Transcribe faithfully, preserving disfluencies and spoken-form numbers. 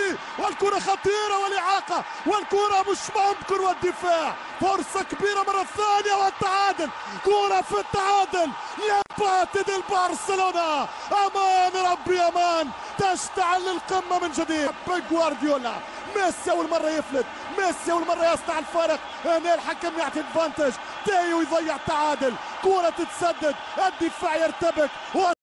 ميسي والكرة خطيرة والإعاقة والكرة مش ممكن والدفاع. فرصة كبيرة مرة ثانية والتعادل. كرة في التعادل يباتد البرشلونة. أمان ربي أمان، تشتعل القمة من جديد. بيب جوارديولا ميسي أول مرة يفلت، ميسي أول مرة يصنع الفارق. هنا الحكم يعطي ادفانتج، تيو يضيع التعادل، كرة تتسدد، الدفاع يرتبك.